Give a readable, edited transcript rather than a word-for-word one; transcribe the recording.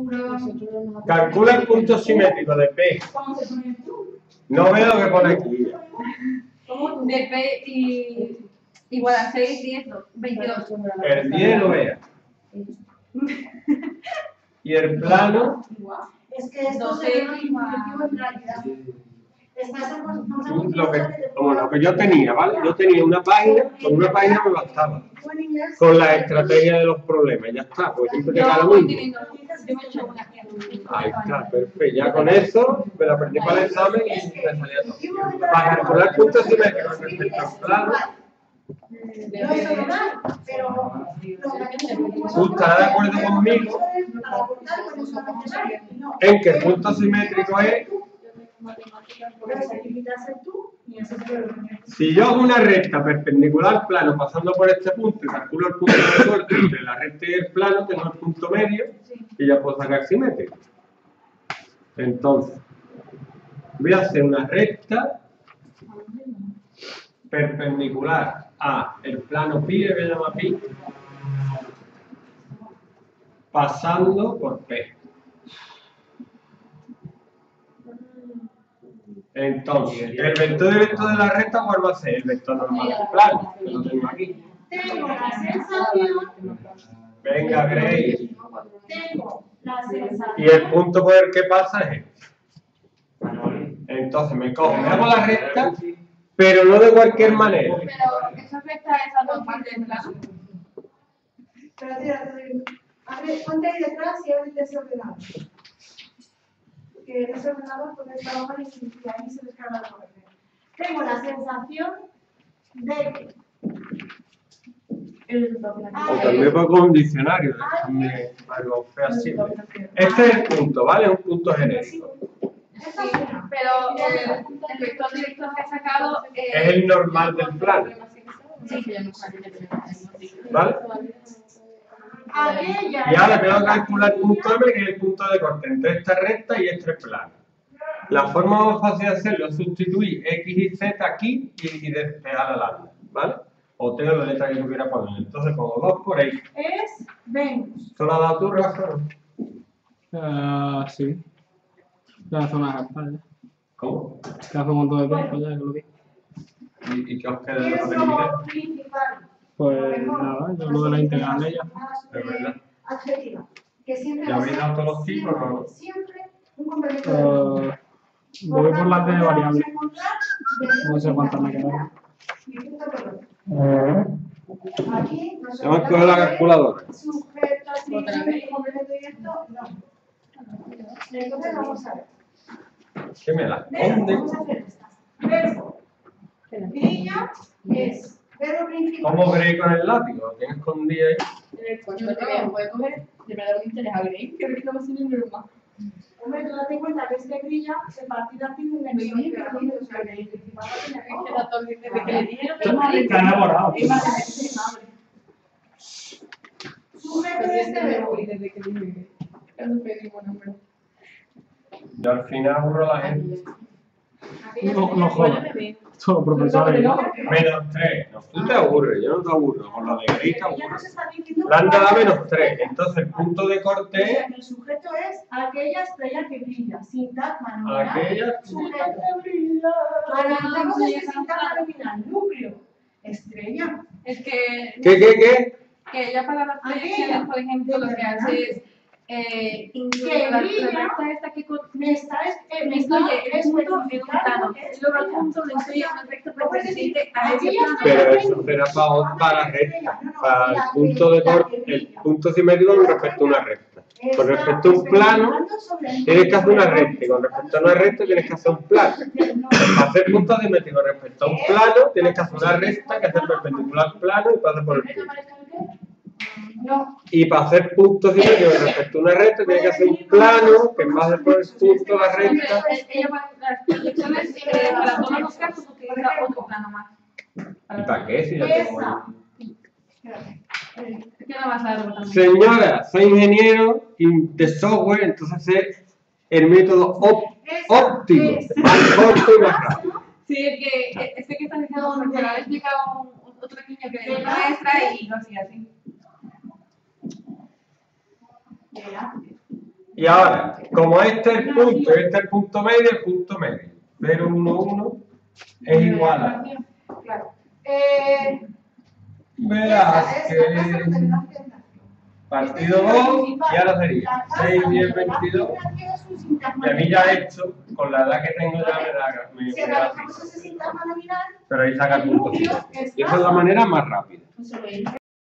Calcula el punto simétrico de P. No veo lo que pone aquí. De P igual a 6, 10, 22. El 10 lo vea. Y el plano. Es que esto se ve intuitivo en realidad. Como lo que yo tenía, ¿vale? Yo tenía una página, con una página me bastaba. Con la estrategia de los problemas, ya está, pues siempre te queda lo mismo. Ahí está, perfecto. Ya con eso me lo aprendí para el examen y me salía todo. Para calcular puntos simétricos respecto al plano. ¿Tú estás de acuerdo conmigo en que el punto simétrico es? Si yo hago una recta perpendicular al plano pasando por este punto y calculo el punto de corte entre la recta y el plano, tengo el punto medio y ya puedo sacar simétrico. Entonces, voy a hacer una recta perpendicular a el plano pi, que se llama pi, pasando por P. Entonces, el vector directo de la recta, ¿cuál va a ser? El vector normal del plano, que lo tengo aquí. Tengo la sensación. Venga, Grace. Tengo la sensación. Y el punto por el que pasa es este. Entonces me cojo, me hago la recta, pero no de cualquier manera. Pero esa recta es a normal del plano. Pero ponte ahí detrás y abre el desordenado. Que el desordenador puede estar mal y ahí se descarga la corrección. Tengo la sensación de que O también para con un diccionario, déjame algo feo así. Este es el punto, ¿vale? Es un punto genérico. Sí, pero el vector directo que he sacado Es el normal del plano. ¿Vale? Y ahora tengo que calcular el punto M, que es el punto de corte entre esta recta y este plano. La forma más fácil de hacerlo es sustituir X y Z aquí y despejar la lambda, ¿vale? O tengo la letra que yo quiera poner. Entonces pongo 2 por X. es Venus. ¿Esto lo has dado tú, Rafa? Sí. La zona de España. ¿Cómo? Que hace un montón de tiempo ya que lo vi. ¿Y qué os queda de ¿Qué la es facilidad? lo principal? Pues nada, yo lo de la integral de ella. Es verdad. Adjetiva. Que siempre ¿Ya habéis dado todos los tipos o no? Siempre un complemento. Voy por las de variables. No sé cuántas me quedan. Aquí Vamos a coger la calculadora. Sujeto, complemento directo, no. Entonces vamos a ver. ¿Qué me la Verbo, esconde? vamos a hacer estas. Verbo. Grilla es verbo principal. ¿Cómo veréis con el látigo? ¿Lo tienes escondido ahí? Yo no te voy a coger, de verdad me interesa a Grey, que no va a ser normal. Hombre, tú date cuenta que este grilla se partida tiene un Oye, examen pero que el principal no tiene Es que todo. datos desde que le dijeron que Está enamorado. Sujeto de este verbo. y desde que dije que no pedimos nombre. Yo al final aburro a la gente. No jodas. Solo profesores. Menos 3. No, tú te aburres, yo no te aburro. Con lo de Grey te Ya aburro. nos está diciendo Lambda da menos 3. Entonces el punto de O corte sea, es que el sujeto es aquella estrella que brilla. Sintagma nominal. aquella Sujeto. Analizamos este sintagma nominal. Núcleo. Estrella. Es que ¿Qué? que ella para las proyecciones, por ejemplo, lo que hace es incluir la recta esta que Me está me incluye el punto en un plano, y luego el punto le incluye una recta perteneciente a ese plano. Pero eso será para la recta. Para el punto de corte, el punto simétrico con respecto a una recta. Con respecto a un plano, tienes que hacer una recta. Y con respecto a una recta, tienes que hacer un plano. Para hacer puntos simétricos respecto a un plano, tienes que hacer una recta que hace perpendicular al plano y pasa por el punto. No. Y para hacer puntos simétricos respecto a una recta, tienes que hacer un plano que pasa por el punto de la recta. Ella para las proyecciones, para todos los casos, utiliza otro plano más. ¿Y para qué? Si ya tengo ahí. Es que no vas a ver también. Señora, soy ingeniero de software, entonces sé el método óptimo, más corto y más rápido. Sí, es que estás diciendo, porque lo había explicado otro niño que es una maestra y lo hacía así. Y ahora, como este es el punto y este es el punto medio, 0, 1, 1 es igual a... Claro. Verás que partido 2 y ahora sería 6, 10, 22. Y a mí ya esto, con la edad que tengo ya me Si da analizamos ese sintagma nominal, pero ahí saca el punto. Y esa es la manera más rápida.